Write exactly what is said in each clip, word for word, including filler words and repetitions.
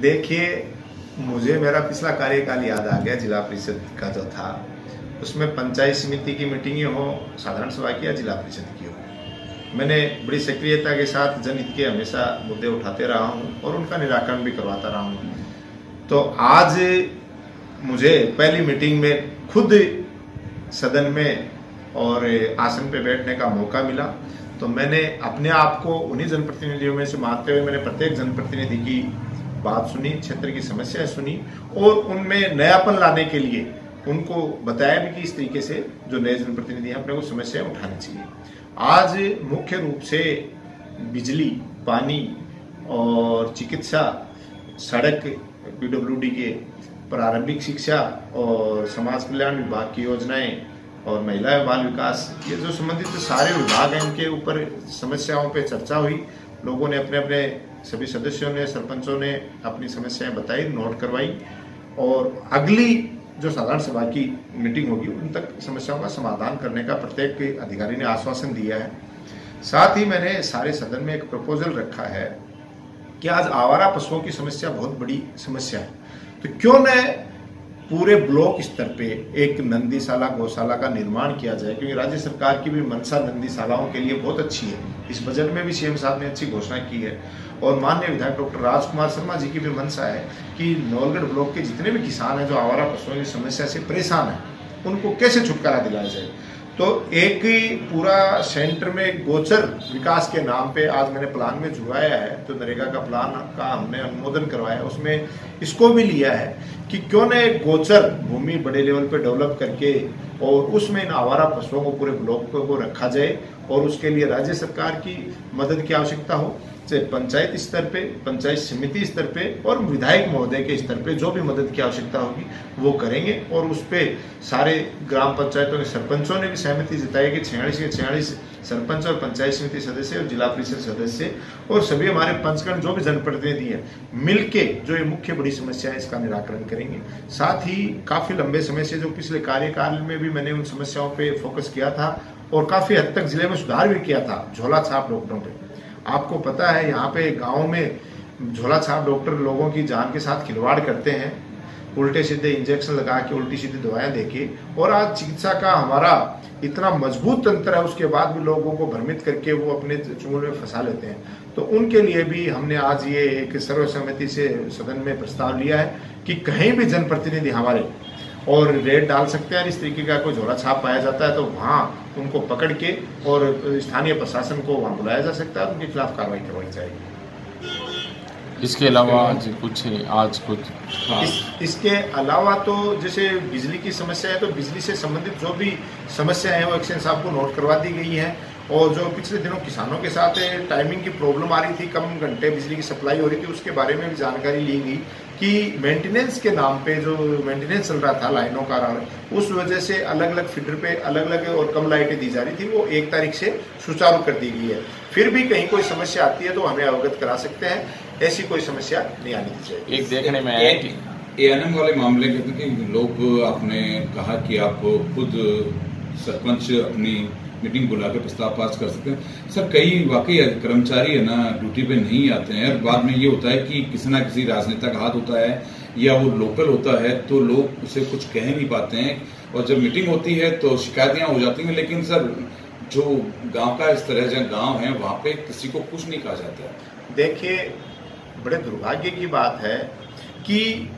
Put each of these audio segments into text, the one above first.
देखिए, मुझे मेरा पिछला कार्यकाल याद आ गया। जिला परिषद का जो था उसमें पंचायत समिति की मीटिंगें हो, साधारण सभा की या जिला परिषद की हो, मैंने बड़ी सक्रियता के साथ जनहित के हमेशा मुद्दे उठाते रहा हूं और उनका निराकरण भी करवाता रहा हूं। तो आज मुझे पहली मीटिंग में खुद सदन में और आसन पे बैठने का मौका मिला, तो मैंने अपने आप को उन्हीं जनप्रतिनिधियों में से मानते हुए मैंने प्रत्येक जनप्रतिनिधि की बात सुनी, क्षेत्र की समस्याएं सुनी और उनमें नयापन लाने के लिए उनको बताया भी कि इस तरीके से जो नए जनप्रतिनिधि हैं अपने को समस्याएं उठानी चाहिए। आज मुख्य रूप से बिजली, पानी और चिकित्सा, सड़क, पीडब्ल्यूडी के प्रारंभिक शिक्षा और समाज कल्याण विभाग की योजनाएं और महिला एवं बाल विकास, ये जो संबंधित सारे विभाग हैं इनके ऊपर समस्याओं पे चर्चा हुई। लोगों ने अपने अपने सभी सदस्यों ने, सरपंचों ने अपनी समस्याएं बताई, नोट करवाई और अगली जो साधारण सभा की मीटिंग होगी उन तक समस्याओं का समाधान करने का प्रत्येक अधिकारी ने आश्वासन दिया है। साथ ही मैंने सारे सदन में एक प्रपोजल रखा है कि आज आवारा पशुओं की समस्या बहुत बड़ी समस्या है, तो क्यों न पूरे ब्लॉक स्तर पे एक नंदीशाला, गौशाला का निर्माण किया जाए, क्योंकि राज्य सरकार की भी मंशा नंदीशालाओं के लिए बहुत अच्छी है। इस बजट में भी सीएम साहब ने अच्छी घोषणा की है और माननीय विधायक डॉक्टर राजकुमार शर्मा जी की भी मंशा है कि नौलगढ़ ब्लॉक के जितने भी किसान हैं जो आवारा पशुओं की समस्या से परेशान हैं, उनको कैसे छुटकारा दिलाया जाए। तो एक पूरा सेंटर में गोचर विकास के नाम पे आज मैंने प्लान में जुड़ाया है, तो नरेगा का प्लान का हमने अनुमोदन करवाया, उसमें इसको भी लिया है कि क्यों न एक गोचर भूमि बड़े लेवल पे डेवलप करके और उसमें इन आवारा पशुओं को पूरे ब्लॉक को रखा जाए और उसके लिए राज्य सरकार की मदद की आवश्यकता हो, चाहे पंचायत स्तर पे, पंचायत समिति स्तर पे और विधायक महोदय के स्तर पे जो भी मदद की आवश्यकता होगी वो करेंगे। और उस पे सारे ग्राम पंचायतों के सरपंचों ने भी सहमति जताई कि छियालीस के छियालीस सरपंच और पंचायत समिति सदस्य और जिला परिषद सदस्य और सभी हमारे पंचगण जो भी जनप्रतिनिधि हैं मिलके जो ये मुख्य बड़ी समस्या है इसका निराकरण करेंगे। साथ ही काफी लंबे समय से जो पिछले कार्यकाल में भी मैंने उन समस्याओं पे फोकस किया था और काफी हद तक जिले में सुधार भी किया था झोला छाप डॉक्टरों पे। आपको पता है यहाँ पे गांव में झोला छाप डॉक्टर लोगों की जान के साथ खिलवाड़ करते हैं, उल्टे सीधे इंजेक्शन लगा के, उल्टी सीधी दवाएं देके, और आज चिकित्सा का हमारा इतना मजबूत तंत्र है उसके बाद भी लोगों को भ्रमित करके वो अपने चुंगल में फंसा लेते हैं। तो उनके लिए भी हमने आज ये एक सर्वसम्मति से सदन में प्रस्ताव लिया है कि कहीं भी जनप्रतिनिधि हमारे और रेड डाल सकते हैं, इस तरीके का कोई झोला छाप पाया जाता है तो वहाँ उनको पकड़ के और स्थानीय प्रशासन को वहाँ बुलाया जा सकता है, उनके खिलाफ कार्रवाई करवाई जाएगी। इसके अलावा आज कुछ आज कुछ इस, इसके अलावा तो जैसे बिजली की समस्या है, तो बिजली से संबंधित जो भी समस्या है वो एक्शन साहब को नोट करवा दी गई है। और जो पिछले दिनों किसानों के साथ टाइमिंग की प्रॉब्लम आ रही थी, कम घंटे बिजली की सप्लाई हो रही थी, उसके बारे में भी जानकारी ली गई कि मेंटेनेंस के नाम पे जो मेंटेनेंस चल रहा था लाइनों का, उस वजह से अलग अलग फीडर पे अलग अलग और कम लाइटें दी जा रही थी, वो एक तारीख से सुचारू कर दी गई है। फिर भी कहीं कोई समस्या आती है तो हमें अवगत करा सकते हैं, ऐसी कोई समस्या नहीं आनी चाहिए। एक देखने में आया कि एएनएम वाले मामले के लोग, आपने कहा कि आप खुद सरपंच अपनी मीटिंग बुला के प्रस्ताव पास कर सकते हैं। सर, कई वाकई कर्मचारी है ना ड्यूटी पे नहीं आते हैं और बाद में ये होता है कि किसी ना किसी राजनेता का हाथ होता है या वो लोकल होता है तो लोग उसे कुछ कह नहीं पाते हैं और जब मीटिंग होती है तो शिकायतें हो जाती हैं। लेकिन सर, जो गांव का इस तरह जहाँ गांव है वहाँ पे किसी को कुछ नहीं कहा जाता है। देखिए, बड़े दुर्भाग्य की बात है कि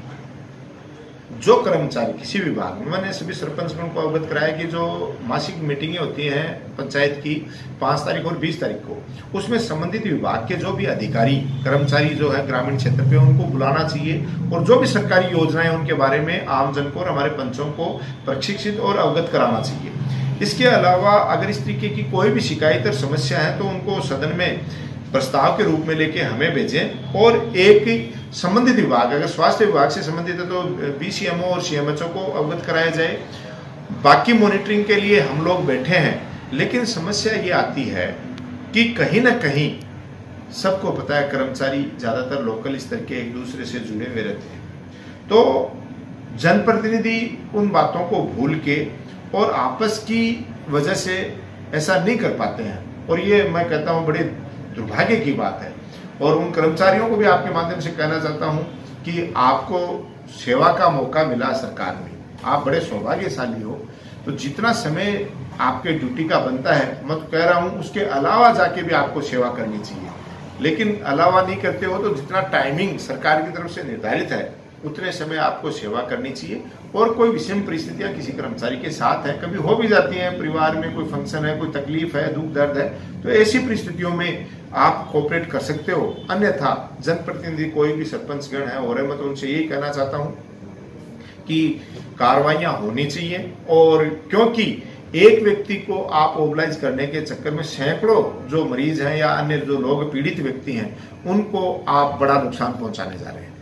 जो कर्मचारी किसी विभाग में, मैंने सभी सरपंचों को अवगत कराया कि जो मासिक मीटिंगें होती हैं पंचायत की पाँच तारीख और बीस तारीख को, उसमें संबंधित विभाग के जो भी अधिकारी कर्मचारी जो है ग्रामीण क्षेत्र पे उनको बुलाना चाहिए और जो भी सरकारी योजनाएं उनके बारे में आमजन को और हमारे पंचों को प्रशिक्षित और अवगत कराना चाहिए। इसके अलावा अगर इस तरीके की कोई भी शिकायत और समस्या है तो उनको सदन में प्रस्ताव के रूप में लेके हमें भेजें और एक संबंधित विभाग, अगर स्वास्थ्य विभाग से संबंधित है तो बीसीएमओ और सीएमएचओ को अवगत कराया जाए। बाकी मॉनिटरिंग के लिए हम लोग बैठे हैं, लेकिन समस्या ये आती है कि कहीं ना कहीं सबको पता है कर्मचारी ज्यादातर लोकल स्तर के एक दूसरे से जुड़े हुए रहते हैं, तो जनप्रतिनिधि उन बातों को भूल के और आपस की वजह से ऐसा नहीं कर पाते हैं और ये मैं कहता हूं बड़े दुर्भाग्य की बात है। और उन कर्मचारियों को भी आपके माध्यम से कहना चाहता हूं कि आपको सेवा का मौका मिला सरकार में, आप बड़े सौभाग्यशाली हो, तो जितना समय आपके ड्यूटी का बनता है, मैं तो कह रहा हूं उसके अलावा जाके भी आपको सेवा करनी चाहिए। लेकिन अलावा नहीं करते हो तो जितना टाइमिंग सरकार की तरफ से निर्धारित है उतने समय आपको सेवा करनी चाहिए। और कोई विषम परिस्थितियां किसी कर्मचारी के साथ है, कभी हो भी जाती हैं, परिवार में कोई फंक्शन है, कोई तकलीफ है, दुख दर्द है, तो ऐसी परिस्थितियों में आप कोऑपरेट कर सकते हो। अन्यथा जनप्रतिनिधि कोई भी सरपंच गण है और मैं तो उनसे यही कहना चाहता हूं कि कार्रवाइयां होनी चाहिए। और क्योंकि एक व्यक्ति को आप मोबिलाइज करने के चक्कर में सैकड़ों जो मरीज हैं या अन्य जो लोग पीड़ित व्यक्ति हैं उनको आप बड़ा नुकसान पहुंचाने जा रहे हैं।